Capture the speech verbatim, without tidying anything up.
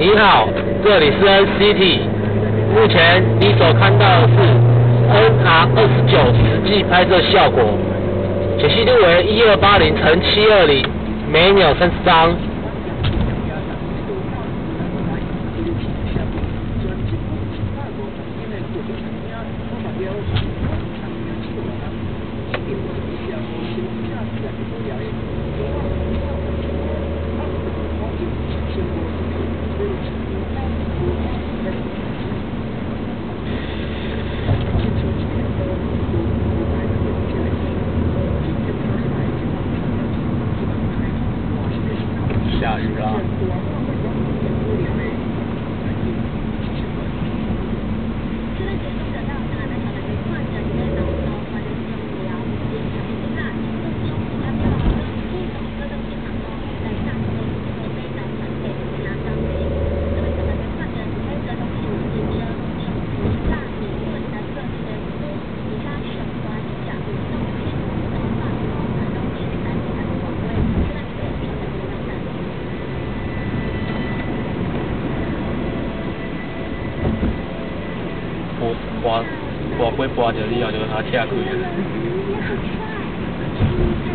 你好，这里是 N C T。目前你所看到的是 N R 二十九实际拍摄效果，解析度为一二八零乘七二零，每秒三十张。 下雨了。我我我不会拔掉，你后就把它拆开。